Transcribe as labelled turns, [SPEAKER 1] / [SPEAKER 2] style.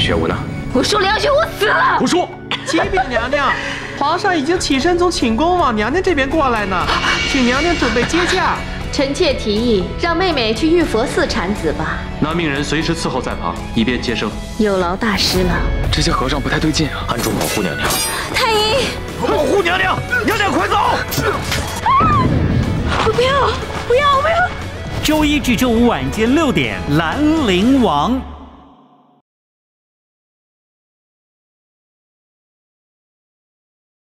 [SPEAKER 1] 玄武呢？
[SPEAKER 2] 我说梁玄武死了。
[SPEAKER 1] 胡说！
[SPEAKER 3] 启禀娘娘，皇上已经起身从寝宫往娘娘这边过来呢，请娘娘准备接驾。
[SPEAKER 2] 臣妾提议让妹妹去玉佛寺产子吧。
[SPEAKER 1] 那命人随时伺候在旁，以便接生。
[SPEAKER 2] 有劳大师了。
[SPEAKER 4] 这些和尚不太对劲啊！暗中保护娘娘。
[SPEAKER 2] 太医，
[SPEAKER 4] 保护娘娘！娘娘快走！
[SPEAKER 2] 不要！不要！不要！
[SPEAKER 5] 周一至周五晚间6点，兰陵王。